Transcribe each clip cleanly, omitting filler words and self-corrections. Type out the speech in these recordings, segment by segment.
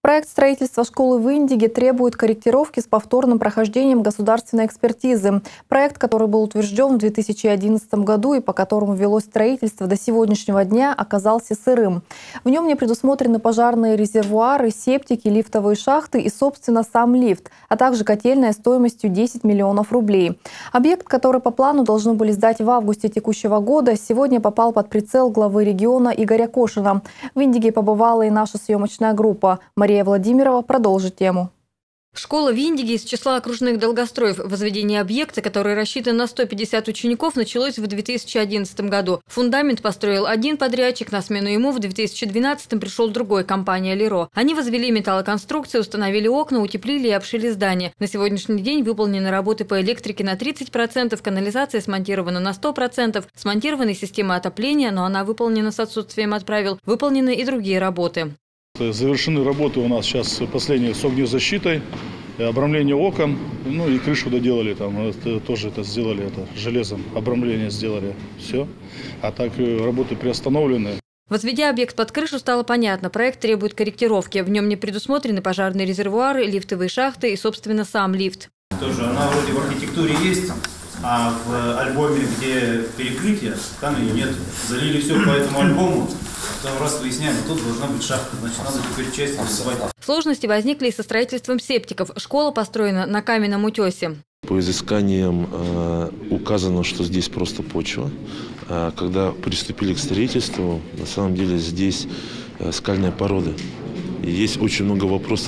Проект строительства школы в Индиге требует корректировки с повторным прохождением государственной экспертизы. Проект, который был утвержден в 2011 году и по которому велось строительство до сегодняшнего дня, оказался сырым. В нем не предусмотрены пожарные резервуары, септики, лифтовые шахты и, собственно, сам лифт, а также котельная стоимостью 10 миллионов рублей. Объект, который по плану должны были сдать в августе текущего года, сегодня попал под прицел главы региона Игоря Кошина. В Индиге побывала и наша съемочная группа. Мария Владимирова продолжит тему. Школа в Индиге из числа окружных долгостроев. Возведение объекта, который рассчитан на 150 учеников, началось в 2011 году. Фундамент построил один подрядчик, на смену ему в 2012 пришел другой – компания «Леро». Они возвели металлоконструкцию, установили окна, утеплили и обшили здание. На сегодняшний день выполнены работы по электрике на 30%, канализация смонтирована на 100%, смонтирована система отопления, но она выполнена с отсутствием от правил, выполнены и другие работы. Завершены работы у нас сейчас последние с огнезащитой, обрамление окон, ну и крышу доделали, там тоже это сделали, это железом обрамление сделали, все. А так работы приостановлены. Возведя объект под крышу, стало понятно, проект требует корректировки. В нем не предусмотрены пожарные резервуары, лифтовые шахты и, собственно, сам лифт. Тоже она вроде в архитектуре есть, а в альбоме, где перекрытие, там ее нет. Залили все по этому альбому. Потом раз выясняем, тут должна быть шахта, значит, надо теперь часть рисовать. Сложности возникли и со строительством септиков. Школа построена на каменном утесе. По изысканиям указано, что здесь просто почва. Когда приступили к строительству, на самом деле здесь скальная порода. И есть очень много вопросов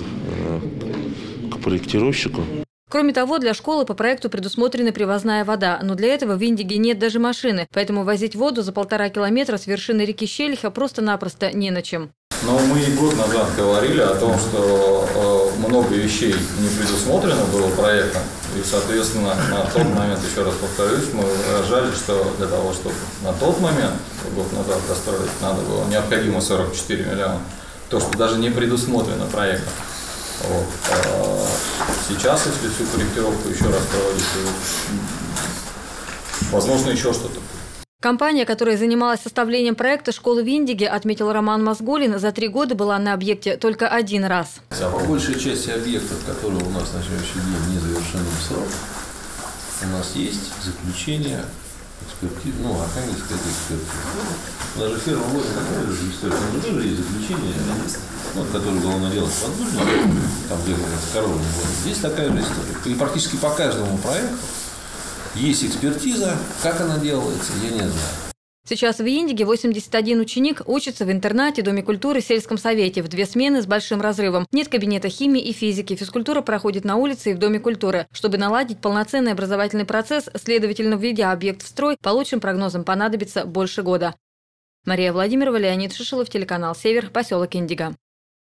к проектировщику. Кроме того, для школы по проекту предусмотрена привозная вода, но для этого в Индиге нет даже машины, поэтому возить воду за 1,5 километра с вершины реки Щелиха просто-напросто не на чем. Но мы и год назад говорили о том, что много вещей не предусмотрено было проектом, и, соответственно, на тот момент, еще раз повторюсь, мы выражали, что для того, чтобы на тот момент, год назад достроить, надо было необходимо 44 миллиона, то, что даже не предусмотрено проектом. Вот. Сейчас, если всю корректировку еще раз проводить, возможно, еще что-то. Компания, которая занималась составлением проекта школы в Индиге, отметил Роман Мазголин, за 3 года была на объекте только 1 раз. По большей части объектов, которые у нас на сегодняшний день не завершены в срок, у нас есть заключение экспертизы, архангельская экспертиза. Даже фирма Лозин такая же история, но тоже есть заключение, которое должно делать подгружено, там где коровы. Здесь такая же история. И практически по каждому проекту есть экспертиза, как она делается, я не знаю. Сейчас в Индиге 81 ученик учится в интернате, Доме культуры, сельском совете в 2 смены с большим разрывом. Нет кабинета химии и физики. Физкультура проходит на улице и в Доме культуры. Чтобы наладить полноценный образовательный процесс, следовательно, введя объект в строй, по лучшим прогнозам понадобится больше года. Мария Владимирова, Леонид Шишилов, телеканал «Север», поселок Индиго.